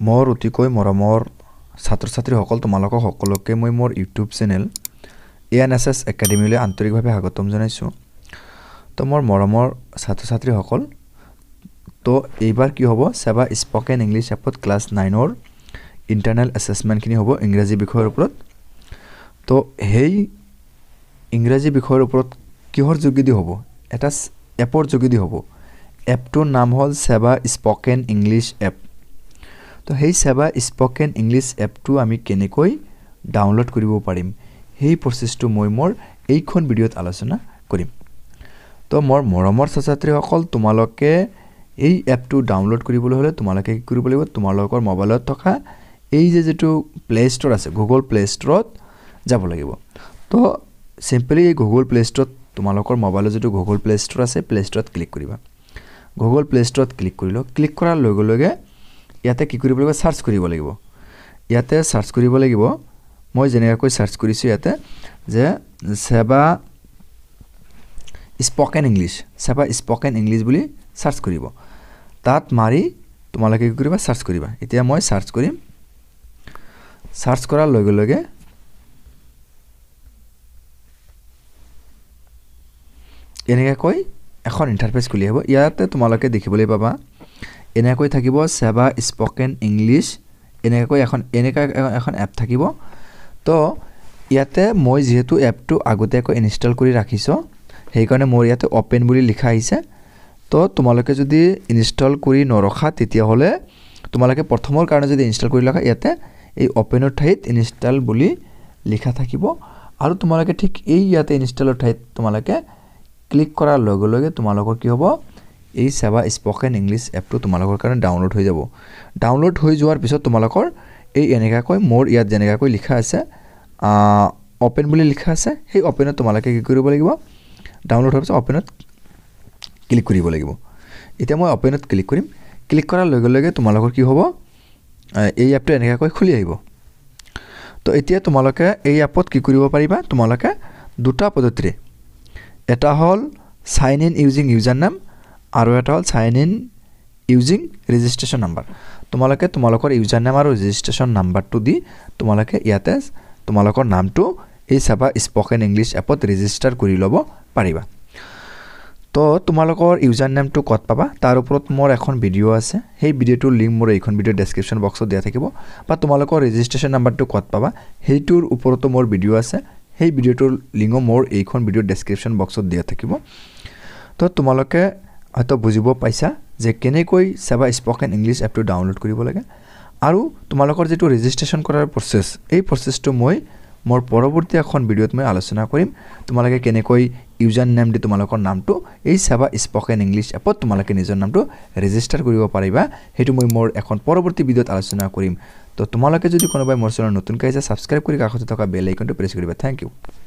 মোৰ অতিকৈ মৰমৰ ছাত্ৰ-ছাত্ৰীসকল তোমালোকক সকলোকে মই মোৰ ইউটিউব চেনেল এএনএছএছ একাডেমীলৈ আন্তৰিকভাৱে স্বাগতম জনাইছোঁ। তো মোৰ মৰমৰ ছাত্ৰ-ছাত্ৰীসকল, তো এইবাৰ কি হ'ব, সেবা স্পকেন ইংলিছ এপত ক্লাছ 9ৰ ইণ্টাৰনেল এছেছমেণ্টখিনি হ'ব ইংৰাজী বিষয়ৰ ওপৰত। তো সেই ইংৰাজী বিষয়ৰ ওপৰত কিহৰ যোগেদি হ'ব, এটা এপৰ যোগেদি হ'ব। এপটোৰ নাম হ'ল সেবা স্পকেন ইংলিছ এপ। তো সেই সেবা স্পকেন ইংলিছ এপটো আমি কেনেকৈ ডাউনলোড কৰিব পাৰিম, সেই প্ৰচেছটো মই মোৰ এইখন ভিডিঅ'ত আলোচনা কৰিম। তো মোৰ মৰমৰ ছাত্ৰ-ছাত্ৰীসকল, তোমালোকে এই এপটো ডাউনলোড কৰিবলৈ হ'লে তোমালোকে কি কৰিব লাগিব, তোমালোকৰ মোবাইলত থকা এই যেটো প্লে ষ্ট'ৰ আছে, গুগল প্লে ষ্ট'ৰত যাব লাগিব। তো চিম্পলি এই গুগল প্লে ষ্ট'ৰত তোমালোকৰ মোবাইলত যেটো গুগল প্লে ষ্ট'ৰ আছে, প্লে ষ্ট'ৰত ক্লিক কৰিবা। গুগল প্লে ষ্ট'ৰত ক্লিক কৰিলো, ক্লিক কৰাৰ লগে লগে ইয়াতে কি কৰিব লাগিব, সাৰ্চ কৰিব লাগিব। ইয়াতে সাৰ্চ কৰিব লাগিব, মই যেনেকৈ সাৰ্চ কৰিছোঁ ইয়াতে যে সেবা স্পকেন ইংলিছ বুলি সাৰ্চ কৰিব। তাত মাৰি তোমালোকে কি কৰিবা, সাৰ্চ কৰিবা। এতিয়া মই সাৰ্চ কৰিম। সাৰ্চ কৰাৰ লগে লগে এনেকৈ এখন ইণ্টাৰফেচ খুলি আহিব। ইয়াতে তোমালোকে দেখিবলৈ পাবা এনেকৈ থাকিব সেবা স্পকেন ইংলিছ, এনেকৈ এখন এপ থাকিব। তো ইয়াতে মই যেহেতু এপটো আগতীয়াকৈ ইনষ্টল কৰি ৰাখিছোঁ, সেইকাৰণে মোৰ ইয়াতে অপেন বুলি লিখা আহিছে। তো তোমালোকে যদি ইনষ্টল কৰি নৰখা তেতিয়াহ'লে তোমালোকে প্ৰথমৰ কাৰণে যদি ইনষ্টল কৰি ৰাখা, ইয়াতে এই অপেনৰ ঠাইত ইনষ্টল বুলি লিখা থাকিব। আৰু তোমালোকে ঠিক এই ইয়াতে ইনষ্টলৰ ঠাইত তোমালোকে ক্লিক কৰাৰ লগে লগে তোমালোকৰ কি হ'ব, এই সেবা স্পকেন ইংলিছ এপটো তোমালোকৰ কাৰণে ডাউনলোড হৈ যাব। ডাউনলোড হৈ যোৱাৰ পিছত তোমালোকৰ এই এনেকৈ মোৰ ইয়াত যেনেকৈ লিখা আছে অপেন বুলি লিখা আছে, সেই অপেনত তোমালোকে কি কৰিব লাগিব, ডাউনলোড হোৱাৰ পিছত অপেনত ক্লিক কৰিব লাগিব। এতিয়া মই অপেনত ক্লিক কৰিম। ক্লিক কৰাৰ লগে লগে তোমালোকৰ কি হ'ব, এই এপটো এনেকৈ খুলি আহিব। তো এতিয়া তোমালোকে এই এপত কি কৰিব পাৰিবা, তোমালোকে দুটা পদ্ধতিৰে, এটা হ'ল sign in using user name আৰু এটা হ'ল sign in using registration number. তোমালোকে তোমালোকৰ ইউজাৰ নেম আৰু ৰেজিষ্ট্ৰেশ্যন নাম্বাৰটো দি তোমালোকে ইয়াতে তোমালোকৰ নামটো এই সেবা স্পকেন ইংলিছ এপত ৰেজিষ্টাৰ কৰি ল'ব পাৰিবা। তো তোমালোকৰ ইউজাৰ নেমটো ক'ত পাবা, তাৰ ওপৰত মোৰ এখন ভিডিঅ' আছে। সেই ভিডিঅ'টোৰ লিংক মোৰ এইখন ভিডিঅ'ৰ ডেছক্ৰিপশ্যন বক্সত দিয়া থাকিব। বা তোমালোকৰ ৰেজিষ্ট্ৰেশ্যন নাম্বাৰটো ক'ত পাবা, সেইটোৰ ওপৰতো মোৰ ভিডিঅ' আছে। সেই ভিডিঅ'টোৰ লিংকো মোৰ এইখন ভিডিঅ'ৰ ডেছক্ৰিপশ্যন বক্সত দিয়া থাকিব। তো তোমালোকে হয়তো বুজিব পাইছা যে কেনেকৈ সেবা স্পকেন ইংলিছ এপটো ডাউনলোড কৰিব লাগে। আৰু তোমালোকৰ যেটো ৰেজিষ্ট্ৰেশ্যন কৰাৰ প্ৰচেছ, এই প্ৰচেছটো মই মোৰ পৰৱৰ্তী এখন ভিডিঅ'ত মই আলোচনা কৰিম। তোমালোকে কেনেকৈ ইউজাৰ নেম দি তোমালোকৰ নামটো এই সেবা স্পকেন ইংলিছ এপত তোমালোকে নিজৰ নামটো ৰেজিষ্টাৰ কৰিব পাৰিবা, সেইটো মই মোৰ এখন পৰৱৰ্তী ভিডিঅ'ত আলোচনা কৰিম। তো তোমালোকে যদি কোনোবাই মোৰ চেনেল নতুনকৈ আহিছে, ছাবস্ক্ৰাইব কৰি কাষতে থকা বেল আইকনটো প্ৰেছ কৰিবা। Thank U.